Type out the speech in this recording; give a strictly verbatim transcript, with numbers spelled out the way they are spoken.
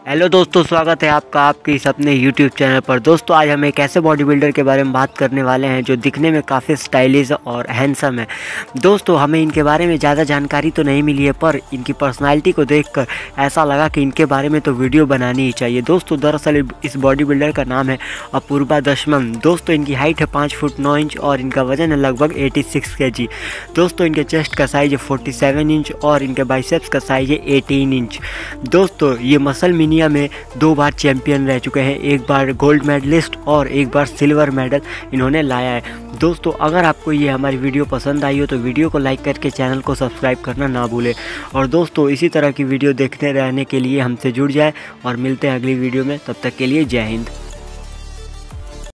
Hello दोस्तों, स्वागत है आपका आपके इस अपने यूट्यूब चैनल पर। दोस्तों आज हम एक ऐसे बॉडी बिल्डर के बारे में बात करने वाले हैं जो दिखने में काफ़ी स्टाइलिश और हैंडसम है। दोस्तों हमें इनके बारे में ज़्यादा जानकारी तो नहीं मिली है, पर इनकी पर्सनालिटी को देखकर ऐसा लगा कि इनके बारे में तो वीडियो बनानी ही चाहिए। दोस्तों दरअसल इस बॉडी बिल्डर का नाम है अपूर्वा दशमन। दोस्तों इनकी हाइट है पाँच फुट नौ इंच और इनका वजन है लगभग एटी सिक्स के जी। दोस्तों इनके चेस्ट का साइज़ है फोर्टी सेवन इंच और इनके बाइसेप्स का साइज़ है एटीन इंच। दोस्तों ये मसल मिनी में दो बार चैंपियन रह चुके हैं, एक बार गोल्ड मेडलिस्ट और एक बार सिल्वर मेडल इन्होंने लाया है। दोस्तों अगर आपको ये हमारी वीडियो पसंद आई हो तो वीडियो को लाइक करके चैनल को सब्सक्राइब करना ना भूलें। और दोस्तों इसी तरह की वीडियो देखते रहने के लिए हमसे जुड़ जाए और मिलते हैं अगली वीडियो में। तब तक के लिए जय हिंद।